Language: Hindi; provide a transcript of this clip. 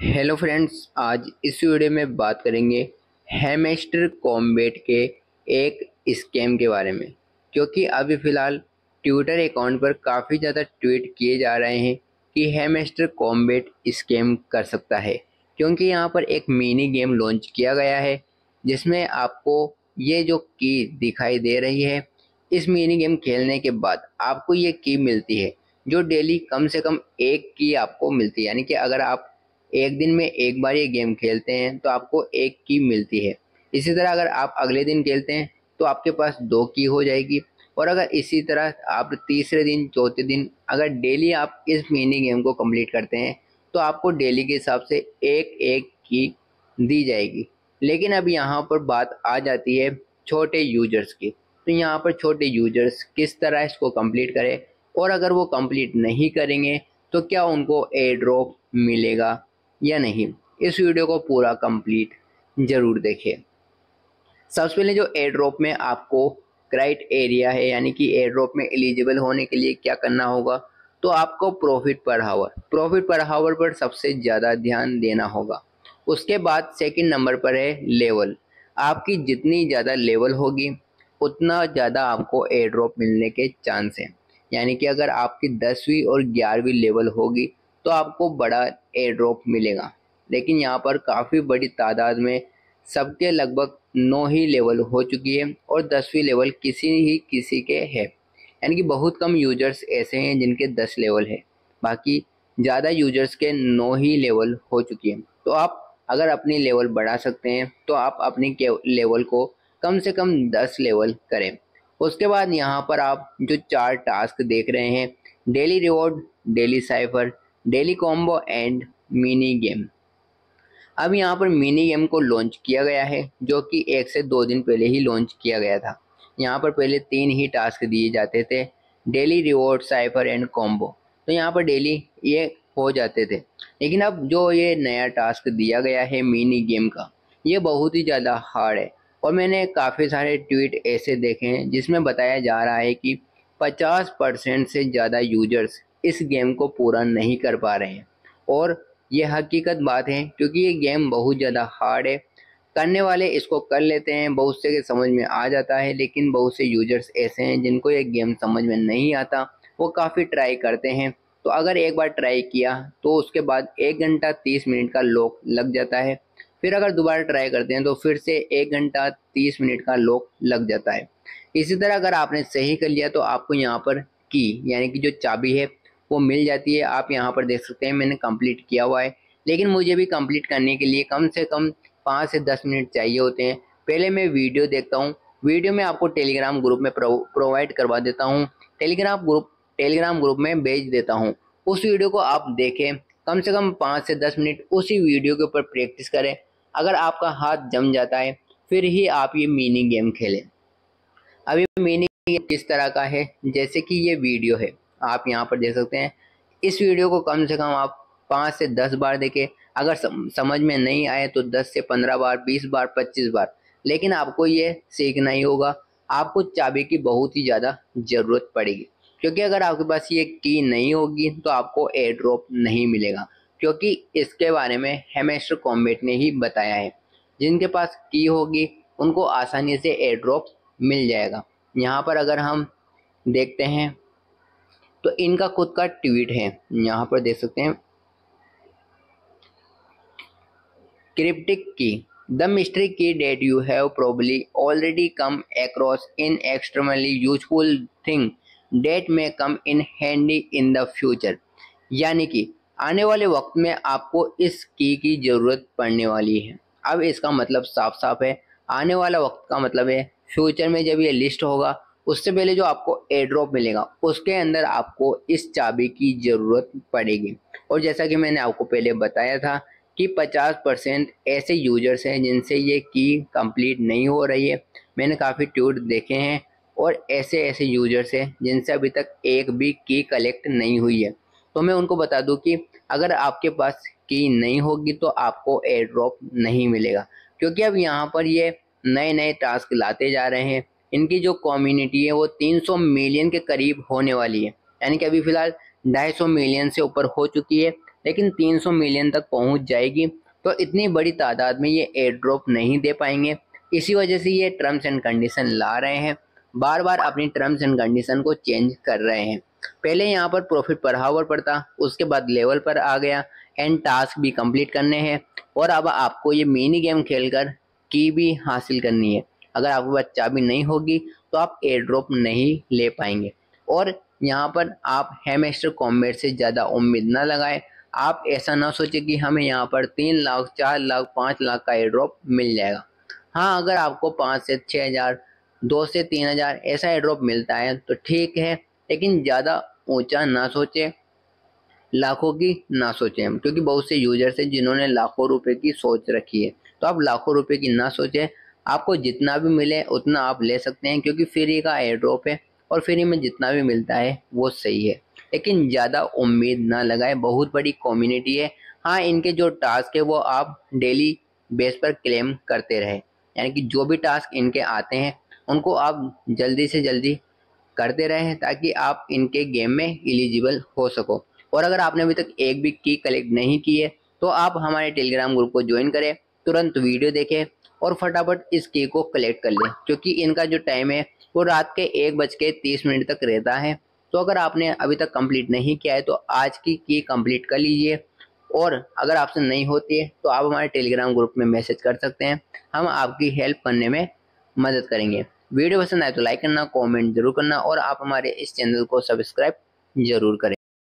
हेलो फ्रेंड्स, आज इस वीडियो में बात करेंगे हैमस्टर कॉम्बैट के एक स्कैम के बारे में। क्योंकि अभी फ़िलहाल ट्विटर अकाउंट पर काफ़ी ज़्यादा ट्वीट किए जा रहे हैं कि हैमस्टर कॉम्बैट स्कैम कर सकता है। क्योंकि यहाँ पर एक मिनी गेम लॉन्च किया गया है जिसमें आपको ये जो की दिखाई दे रही है, इस मिनी गेम खेलने के बाद आपको ये की मिलती है जो डेली कम से कम एक की आपको मिलती है। यानी कि अगर आप एक दिन में एक बार ये गेम खेलते हैं तो आपको एक की मिलती है। इसी तरह अगर आप अगले दिन खेलते हैं तो आपके पास दो की हो जाएगी। और अगर इसी तरह आप तीसरे दिन चौथे दिन अगर डेली आप इस मिनी गेम को कंप्लीट करते हैं तो आपको डेली के हिसाब से एक एक की दी जाएगी। लेकिन अब यहाँ पर बात आ जाती है छोटे यूजर्स की। तो यहाँ पर छोटे यूजर्स किस तरह इसको कंप्लीट करें, और अगर वो कंप्लीट नहीं करेंगे तो क्या उनको एयर ड्रॉप मिलेगा या नहीं। इस वीडियो को पूरा कंप्लीट जरूर देखें। सबसे पहले जो एयर ड्रॉप में आपको क्राइट एरिया है, यानी कि एयर ड्रॉप में एलिजिबल होने के लिए क्या करना होगा, तो आपको प्रॉफिट पर हावर पर सबसे ज़्यादा ध्यान देना होगा। उसके बाद सेकंड नंबर पर है लेवल। आपकी जितनी ज़्यादा लेवल होगी उतना ज़्यादा आपको एयर ड्रॉप मिलने के चांस हैं। यानी कि अगर आपकी 10वीं और 11वीं लेवल होगी तो आपको बड़ा एयर ड्रॉप मिलेगा। लेकिन यहाँ पर काफ़ी बड़ी तादाद में सबके लगभग 9 ही लेवल हो चुकी है और 10वीं लेवल किसी के है। यानी कि बहुत कम यूजर्स ऐसे हैं जिनके 10 लेवल है, बाकी ज़्यादा यूजर्स के 9 ही लेवल हो चुकी है। तो आप अगर अपनी लेवल बढ़ा सकते हैं तो आप अपनी लेवल को कम से कम 10 लेवल करें। उसके बाद यहाँ पर आप जो 4 टास्क देख रहे हैं, daily reward, daily cipher, daily combo and mini game. अब यहाँ पर मिनी गेम को लॉन्च किया गया है जो कि 1 से 2 दिन पहले ही लॉन्च किया गया था। यहाँ पर पहले 3 ही टास्क दिए जाते थे, daily reward, cipher and combo. तो यहाँ पर डेली ये हो जाते थे। लेकिन अब जो ये नया टास्क दिया गया है मिनी गेम का, ये बहुत ही ज़्यादा हार्ड है। और मैंने काफ़ी सारे ट्वीट ऐसे देखे हैं जिसमें बताया जा रहा है कि 50% से ज़्यादा यूजर्स इस गेम को पूरा नहीं कर पा रहे हैं। और ये हकीकत बात है क्योंकि ये गेम बहुत ज़्यादा हार्ड है। करने वाले इसको कर लेते हैं, बहुत से के समझ में आ जाता है, लेकिन बहुत से यूजर्स ऐसे हैं जिनको ये गेम समझ में नहीं आता, वो काफ़ी ट्राई करते हैं। तो अगर एक बार ट्राई किया तो उसके बाद 1 घंटा 30 मिनट का लॉक लग जाता है। फिर अगर दोबारा ट्राई करते हैं तो फिर से 1 घंटा 30 मिनट का लॉक लग जाता है। इसी तरह अगर आपने सही कर लिया तो आपको यहाँ पर की यानी कि जो चाबी है वो मिल जाती है। आप यहाँ पर देख सकते हैं मैंने कंप्लीट किया हुआ है, लेकिन मुझे भी कंप्लीट करने के लिए कम से कम 5 से 10 मिनट चाहिए होते हैं। पहले मैं वीडियो देखता हूँ, वीडियो में आपको टेलीग्राम ग्रुप में प्रोवाइड करवा देता हूँ, टेलीग्राम ग्रुप में भेज देता हूँ। उस वीडियो को आप देखें, कम से कम 5 से 10 मिनट उसी वीडियो के ऊपर प्रैक्टिस करें। अगर आपका हाथ जम जाता है फिर ही आप ये मिनी गेम खेलें। अब ये मिनी गेम किस तरह का है, जैसे कि ये वीडियो है, आप यहाँ पर देख सकते हैं। इस वीडियो को कम से कम आप 5 से 10 बार देखें। अगर समझ में नहीं आए तो 10 से 15 बार, 20 बार, 25 बार। लेकिन आपको ये सीखना ही होगा। आपको चाबी की बहुत ही ज़्यादा ज़रूरत पड़ेगी, क्योंकि अगर आपके पास ये की नहीं होगी तो आपको एयर ड्रॉप नहीं मिलेगा। क्योंकि इसके बारे में हैमस्टर कॉम्बैट ने ही बताया है, जिनके पास की होगी उनको आसानी से एयर ड्रॉप मिल जाएगा। यहाँ पर अगर हम देखते हैं तो इनका खुद का ट्वीट है, यहाँ पर देख सकते हैं, क्रिप्टिक की द मिस्ट्री की that you have probably already come across in extremely useful thing that may come in handy in the future. यानी कि आने वाले वक्त में आपको इस की ज़रूरत पड़ने वाली है। अब इसका मतलब साफ साफ है, आने वाला वक्त का मतलब है फ्यूचर में जब ये लिस्ट होगा उससे पहले जो आपको एयर ड्रॉप मिलेगा उसके अंदर आपको इस चाबी की ज़रूरत पड़ेगी। और जैसा कि मैंने आपको पहले बताया था कि 50% ऐसे यूजर्स हैं जिनसे ये की कंप्लीट नहीं हो रही है। मैंने काफ़ी ट्वीट देखे हैं और ऐसे ऐसे यूजर्स हैं जिनसे अभी तक एक भी की कलेक्ट नहीं हुई है। तो मैं उनको बता दूं कि अगर आपके पास की नहीं होगी तो आपको एयर ड्रॉप नहीं मिलेगा। क्योंकि अब यहाँ पर ये नए नए टास्क लाते जा रहे हैं। इनकी जो कम्युनिटी है वो 300 मिलियन के करीब होने वाली है। यानी कि अभी फ़िलहाल 250 मिलियन से ऊपर हो चुकी है। लेकिन 300 मिलियन तक पहुंच जाएगी, तो इतनी बड़ी तादाद में ये एयर ड्रॉप नहीं दे पाएंगे। इसी वजह से ये टर्म्स एंड कंडीशन ला रहे हैं, बार बार अपनी टर्म्स एंड कंडीशन को चेंज कर रहे हैं। पहले यहाँ पर प्रॉफिट पर हावर पर था, उसके बाद लेवल पर आ गया, एंड टास्क भी कंप्लीट करने हैं, और अब आपको ये मिनी गेम खेलकर की भी हासिल करनी है। अगर आपके पास चाबी नहीं होगी तो आप एयर ड्रॉप नहीं ले पाएंगे। और यहाँ पर आप हैमस्टर कॉम्बैट से ज़्यादा उम्मीद ना लगाएं। आप ऐसा ना सोचें कि हमें यहाँ पर 3 लाख, 4 लाख, 5 लाख का एयर ड्रॉप मिल जाएगा। हाँ, अगर आपको 5 से 6 हज़ार, 2 से 3 हज़ार ऐसा एयर ड्रॉप मिलता है तो ठीक है, लेकिन ज़्यादा ऊंचा ना सोचें, लाखों की ना सोचें, क्योंकि बहुत से यूजर्स हैं जिन्होंने लाखों रुपए की सोच रखी है। तो आप लाखों रुपए की ना सोचें, आपको जितना भी मिले उतना आप ले सकते हैं, क्योंकि फ्री का एयर ड्रॉप है और फ्री में जितना भी मिलता है वो सही है। लेकिन ज़्यादा उम्मीद ना लगाएं, बहुत बड़ी कम्युनिटी है। हाँ, इनके जो टास्क है वो आप डेली बेस पर क्लेम करते रहे, यानी कि जो भी टास्क इनके आते हैं उनको आप जल्दी से जल्दी करते रहें, ताकि आप इनके गेम में एलिजिबल हो सको। और अगर आपने अभी तक एक भी की कलेक्ट नहीं की है तो आप हमारे टेलीग्राम ग्रुप को ज्वाइन करें, तुरंत वीडियो देखें और फटाफट इस की को कलेक्ट कर लें, क्योंकि इनका जो टाइम है वो रात के 1:30 तक रहता है। तो अगर आपने अभी तक कंप्लीट नहीं किया है तो आज की कंप्लीट कर लीजिए, और अगर आपसे नहीं होती है तो आप हमारे टेलीग्राम ग्रुप में मैसेज कर सकते हैं, हम आपकी हेल्प करने में मदद करेंगे। वीडियो पसंद आए तो लाइक करना, कमेंट जरूर करना, और आप हमारे इस चैनल को सब्सक्राइब जरूर करें।